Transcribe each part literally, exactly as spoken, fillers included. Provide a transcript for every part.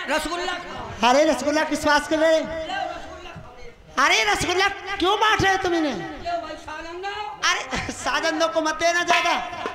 रसगुल्ला। अरे रसगुल्ला किस बात के लिए? अरे रसगुल्ला क्यों बांट रहे हो तुम इन्हें? अरे साजन दो को मत देना ज्यादा।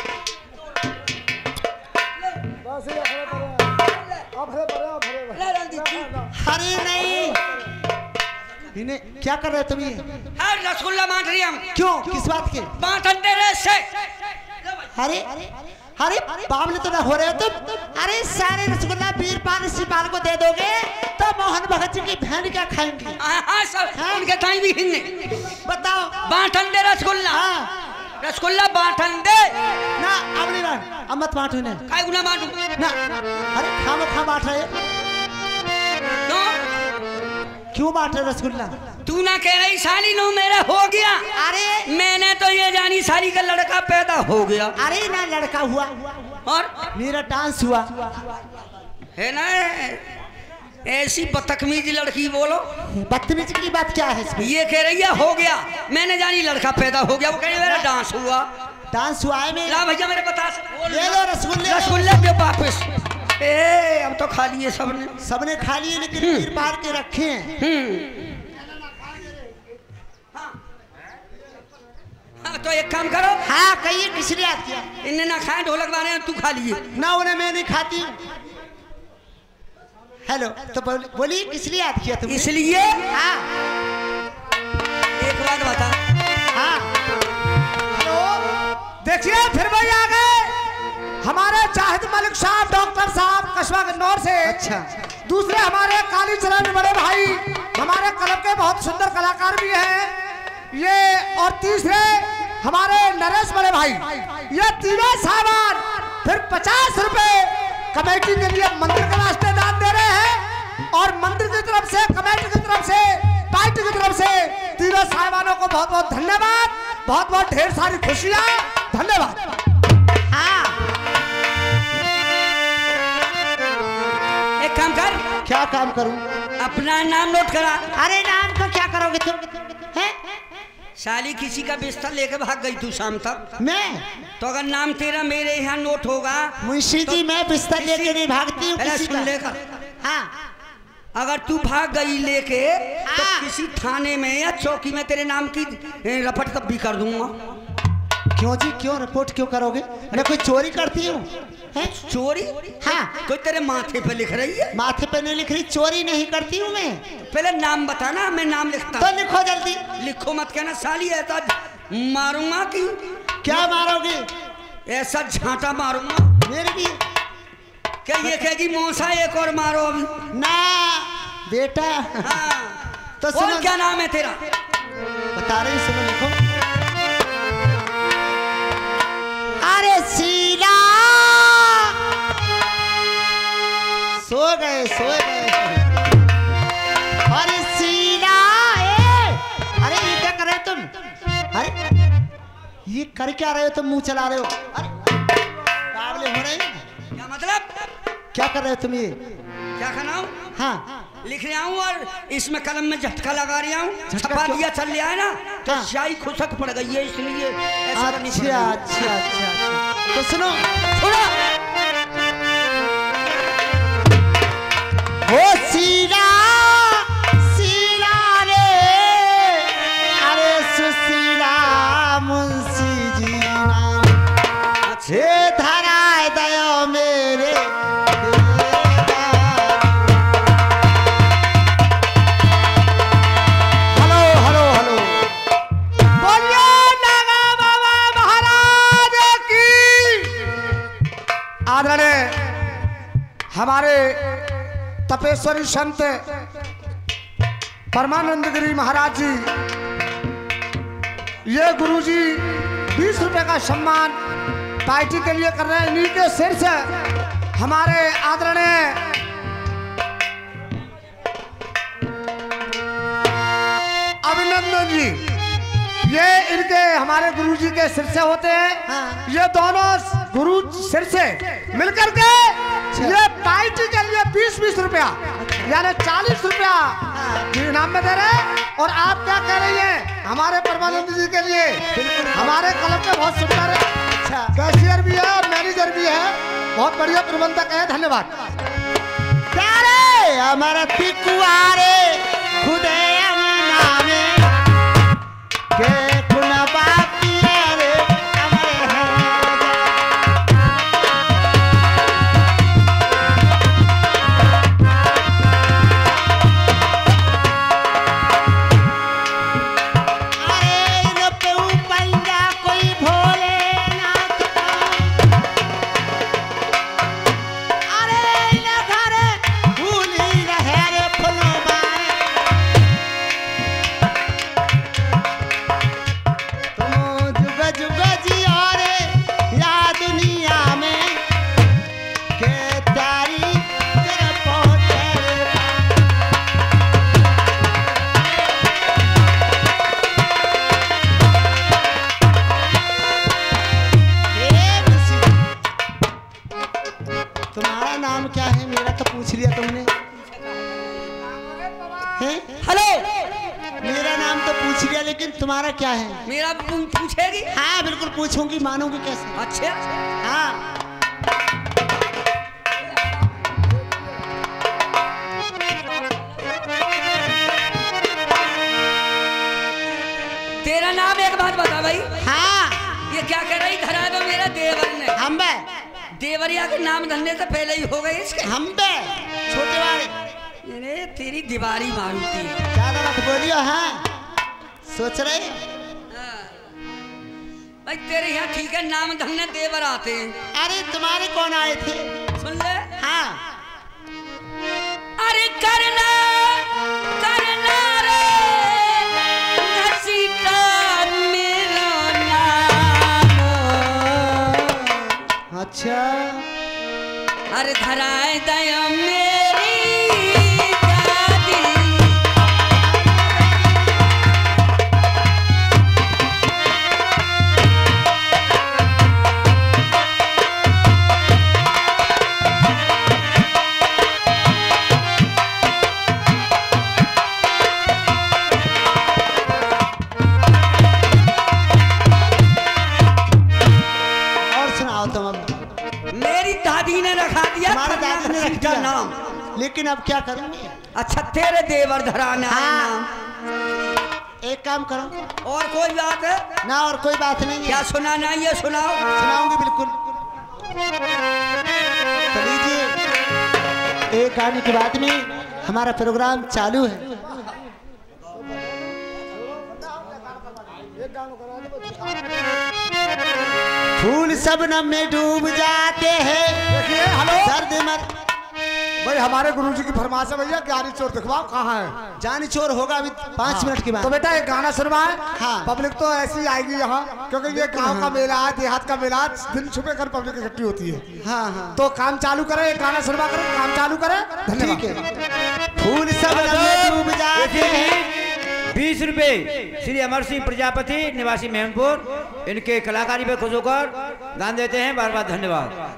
अरे नहीं, इन्हें क्या कर रहे हो तुम? ये रसगुल्ला बांट रही हम। क्यों, किस बात के? बांटन दे रहे से। अरे अरे बावले तो ना हो रहे हो तुम। अरे सारे रसगुल्ला वीरपाल सिपाल को दे दोगे तो मोहन भगत जी की बहन क्या खाएंगी? हाँ सब उनके थाई भी हिन्ने। बताओ। बांटन दे रसगुल्ला। हाँ रसगुल्ला बांटन दे ना। अब नहीं बांट, अब मत बांटो इन्हें। काय गुना बांटू ना। अरे खामो खा बांट रहे। क्यों बांट रहे रसगुल्ला? तू ना कह रही साली नो मेरा हो गया। अरे मैंने तो ये जानी साली का लड़का पैदा हो गया। अरे ना लड़का हुआ और मेरा डांस हुआ है ना। ऐसी बदतमीजी लड़की बोलो। बदतमीजी की बात क्या है इसमें? ये कह रही है हो गया, मैंने जानी लड़का पैदा हो गया। वो कह रही मेरा डांस हुआ। डांस हुआ है मेरा। भैया मेरे बता ले लो रसगुल्ले। रसगुल्ले दे वापस। ए अब तो खा लिए सबने। सबने खा लिए लेकिन वीरपाल के रखे हैं। हाँ तो एक काम करो। हाँ कहिए किस लिए याद किया? इन्हें ना खाए ढोलक बारे हैं, तू खा लिए ना। उन्हें मैं नहीं खाती हूँ। हेलो तो बोलिए किस लिए याद किया तुमने? इसलिए। हाँ एक बात बता। हाँ हेलो देखिए फिर वही आ गए हमारे जाहिद मलिक साहब, डॉक्टर साहब कस्बा गन्नौर से। अच्छा। दूसरे हमारे काली चरण बड़े भाई हमारे क्लब के बहुत सुंदर कलाकार भी हैं ये। और तीसरे हमारे नरेश बड़े भाई। ये तीनों सामान फिर पचास रुपए कमेटी के लिए मंदिर के वास्ते दान दे रहे हैं। और मंदिर की तरफ से, कमेटी की तरफ से, पार्टी की तरफ से तीनों साहिबानों को बहुत बहुत धन्यवाद। बहुत बहुत ढेर सारी खुशियां। धन्यवाद। हाँ एक काम कर। क्या काम करूं? अपना नाम नोट करा। अरे नाम का क्या करोगे तुम? हैं? साली किसी का बिस्तर लेके भाग गई तू शाम तक। मैं तो अगर नाम तेरा मेरे यहाँ नोट होगा। मुंशी जी मैं बिस्तर लेके नहीं भागती हूँ किसी का। लेकर। हाँ अगर तू भाग गई लेके तो हाँ। किसी थाने में या चौकी में तेरे नाम की रपट तब भी कर दूंगा। क्यों जी, क्यों रिपोर्ट क्यों करोगे? मैं कोई चोरी करती हूँ? चोरी? हाँ। कोई तेरे माथे पे लिख रही है? माथे पे नहीं लिख रही, चोरी नहीं करती हूँ मैं। पहले नाम बताना, मैं नाम लिखता तो लिखो जल्दी। लिखो मत कहना साली ऐसा मारूंगा कि। क्या मारोगे? ऐसा झांटा मारूंगा मेरे भी। क्या ये कहेगी मौसा एक और मारो अभी? ना बेटा। हाँ। तो सुनो, क्या नाम है तेरा? बता रही, सुनो लिखो। अरे सीला सो गए सो गए। अरे सीला ए! अरे ये क्या कर रहे हो तुम? अरे ये कर क्या रहे हो तुम? मुंह चला रहे हो। अरे बावले हो रहे हैं। क्या मतलब? क्या कर रहे हो तुम? ये क्या खाना? हाँ लिख रहा हूँ और इसमें कलम में झटका लगा रहा हूँ। छपा दिया चल रहा है ना तो शाही खुशक पड़ गई है इसलिए ऐसा करनी पड़ रही है। अच्छा अच्छा अच्छा। तो सुनो सुनो। ओ सीला सीला रे, अरे सुशीला मुंशी जी हे धराए दयो मेरे। हेलो हेलो हेलो बोलिए नागा बाबा महाराज की। आदरणीय हमारे तपेश्वरी संत परमानंद गिरी महाराज जी, ये गुरुजी बीस रुपए का सम्मान पार्टी के लिए कर रहे हैं। इन्हीं के सिर से हमारे आदरणीय अभिनंदन जी, ये इनके हमारे गुरुजी के सिर से होते हैं। हाँ। ये दोनों गुरु सिर से मिलकर के ये पार्टी के लिए बीस बीस रुपया यानी चालीस रुपया इनाम में दे रहे हैं। और आप क्या कह रही हैं हमारे परमानंद जी के लिए? हमारे क्लब में बहुत सुंदर है। अच्छा कैशियर भी है और मैनेजर भी है, बहुत बढ़िया प्रबंधक है। धन्यवाद। क्या रे अमरत कुआरे खुदे नामे के कुना बापिया रे अमर है तुम्हारा क्या है? मेरा पूछेगी? हाँ बिल्कुल पूछूंगी, मानूंगी कैसे? अच्छा हाँ तेरा नाम एक बात बता भाई। हाँ ये क्या कर रही धरा दो मेरा देवर ने? हम बे देवरिया के नाम धरने से पहले ही हो गए इसके। हम बे छोटे वाले ये तेरी दीवारी मारूती है। ज्यादा मत बोलियो। हाँ सोच रहे भाई तेरे यहाँ ठीक है नाम धरने देवर आते हैं। अरे तुम्हारे कौन आए थे? सुन ले। हाँ अरे करना करना रे घसीटा मेरा नाम। अच्छा अरे धराए दया मेरी नाम। लेकिन अब क्या करूंगी? अच्छा तेरे देवर धराना है हाँ। नाम। एक काम करो। और कोई बात है? ना और कोई बात नहीं है। क्या सुनाना है ये सुनाओ। सुनाऊंगी बिल्कुल। तो लीजिए एक गाने के बाद में हमारा प्रोग्राम चालू है। फूल सबनम में डूब जाते हैं। देखिए हेलो दर्द मत भाई, हमारे गुरुजी की फरमाइश है भैया, जानी चोर दिखवाओ कहाँ है? जानी चोर होगा अभी पाँच हाँ। मिनट के बाद। तो बेटा एक गाना सुनवाए। हाँ। पब्लिक तो ऐसी आएगी यहाँ, क्योंकि ये गांव का मेला है, देहात का मेला, दिन छुपे कर पब्लिक इकट्ठी होती है। हाँ हाँ तो काम चालू करे, एक गाना सुनवा करो, काम चालू करे। धन्यवाद। ठीक है। फूल सबनम में डूब जाते हैं। बीस रुपए श्री अमर सिंह प्रजापति निवासी मेहमपुर, इनके कलाकारी पे खुश होकर दान देते हैं। बार बार धन्यवाद।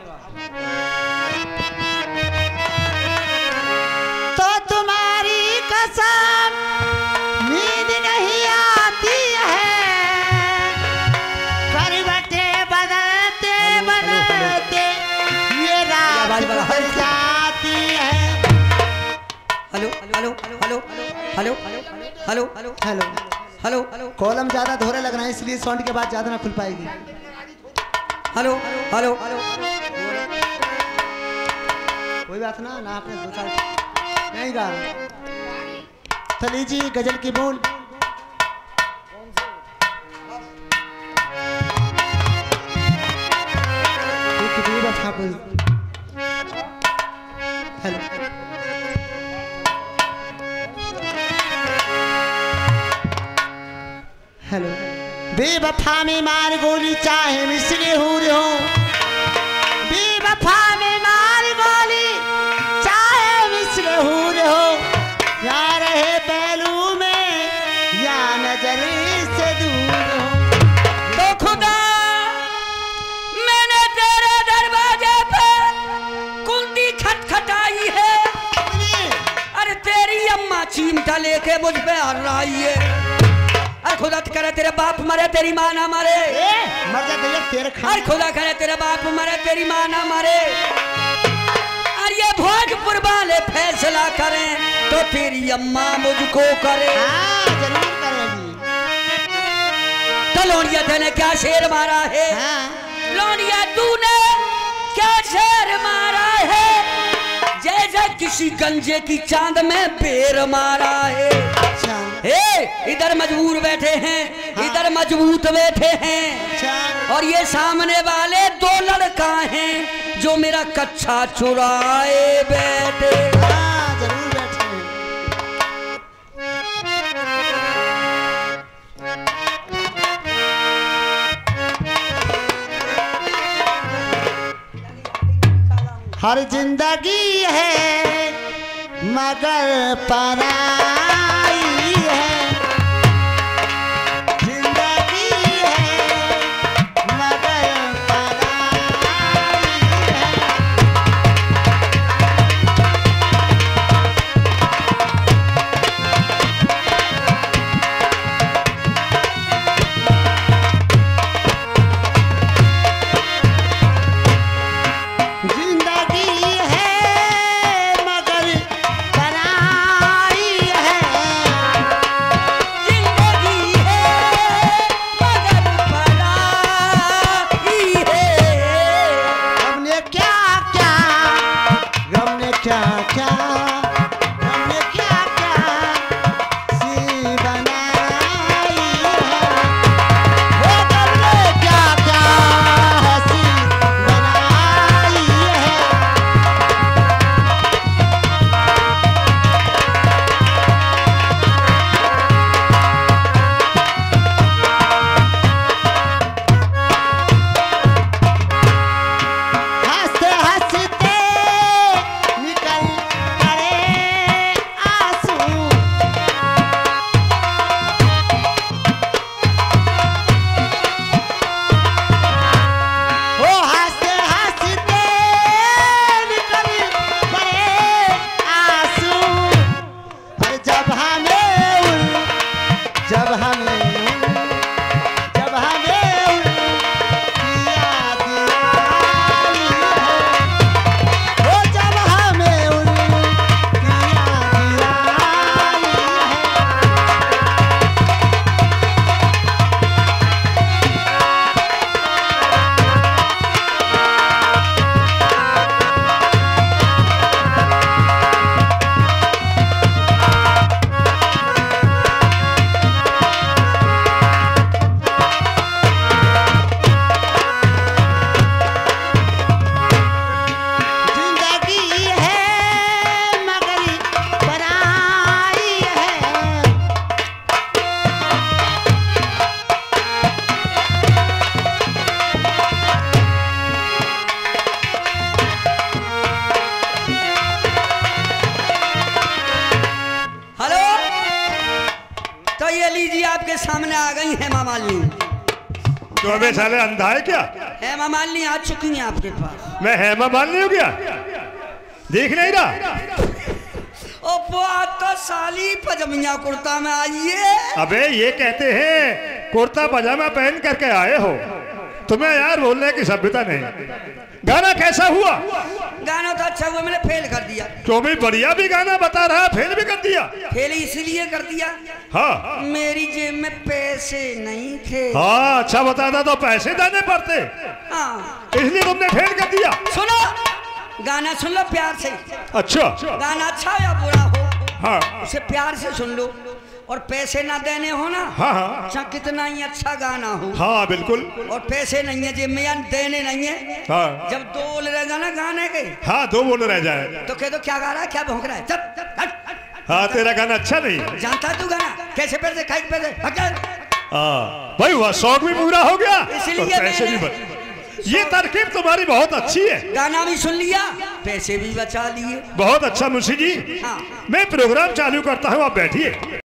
तो तुम्हारी कसम नींद नहीं आती है, करवटे बदलते बदलते ये रात बदल जाती है। Hello hello hello hello hello hello hello hello कॉलम ज्यादा धोरे लगना है, इसलिए साउंड के बाद ज्यादा ना खुल पाएगी। हेलो हेलो कोई बात ना ना आपने दो चार नहीं गा। तो लीजिए गजल की बोल। हेलो हेलो बेवफा में मार गोली चाहे मिसरे हो रे हो, बेवफा में मार गोली चाहे मिसरे हो रे हो, या रहे पहलू में या नजर से दूर हो। तो खुदा मैंने तेरे दरवाजे पे कुंडी खटखटाई है। अरे तेरी अम्मा चिमटा लेके मुझ पे हर रही है। अरे खुदा करे तेरे बाप मरे तेरी माँ ना मरे। मर जा भैया तेरे खा। अरे खुदा करे तेरे बाप मरे तेरी माँ ना मरे। अरे ये ये भोजपुर वाले फैसला करें तो तेरी अम्मा मुझको करे। हाँ जरूर करेगी। तो लोनिया तूने क्या शेर मारा है? हाँ। लोनिया तूने क्या शेर मारा है? जैसे किसी गंजे की चांद में बेर मारा है। अच्छा। ए, इधर मजबूर बैठे हैं, हाँ। इधर मजबूत बैठे हैं। अच्छा। और ये सामने वाले दो लड़का हैं जो मेरा कच्चा चुराए बैठे। हाँ जरूर बैठे। हर जिंदगी है मगर पराई है, जिंदगी है मगर पराई है। जिंदगी है मगर पराई है, जिंदगी है मगर पराई है। हमने क्या क्या हमने क्या क्या हमने क्या क्या सी बनाई है, वो हमने क्या क्या हंसी बनाई है। हंसते हंसते निकल पड़े आंसू, ओ हंसते हंसते निकल पड़े आंसू। और जब हमें उन जब हमें उन जब हमें उनकी याद आई है, ओ जब हमें उनकी याद आई है। जिंदगी है मगर पराई है, हेलो, तो ये लीजिए आपके सामने आ गई हेमा मालिनी। तो अबे साले अंधा है क्या? हेमा मालिनी आ चुकी हैं आपके पास। मैं हेमा मालिनी हूँ क्या? देख नहीं रहा? ओ बात तो साली पजमिया कुर्ता में आई है। अबे ये कहते हैं कुर्ता पजामा पहन करके आए हो, तुम्हें यार बोलने की सभ्यता नहीं। गाना कैसा हुआ? गाना तो अच्छा हुआ, मैंने फेल कर दिया। तो भी बढ़िया भी गाना बता रहा, फेल भी कर दिया। फेल इसलिए कर दिया, हाँ मेरी जेब में पैसे नहीं थे। हाँ, अच्छा बताता तो पैसे देने पड़ते, हाँ इसलिए तुमने फेल कर दिया। सुनो, गाना सुन लो प्यार से। अच्छा गाना अच्छा हो या बुरा हो, हाँ उसे प्यार से सुन लो। और पैसे ना देने हो ना, हाँ हाँ चाहे कितना ही अच्छा गाना हो, हाँ बिल्कुल। और पैसे नहीं है जेब में या देने नहीं है, हाँ जब दो बोल रहेगा ना गाने के, हाँ दो बोल रह जाए तो कह दो क्या गा रहा है, क्या भौंक रहा है, चल चल हट। हाँ तेरा गाना अच्छा नहीं है। जानता है तू गाना कैसे पैसे खाई पैसे हट जा। हाँ भाई, वह शौक भी पूरा हो गया इसलिए और पैसे भी मैंने- बच। ये तरकीब तुम्हारी बहुत अच्छी है। गाना भी सुन लिया, पैसे भी बचा लिए। बहुत अच्छा मुंशी जी, हाँ। मैं प्रोग्राम चालू करता हूँ, आप बैठिए।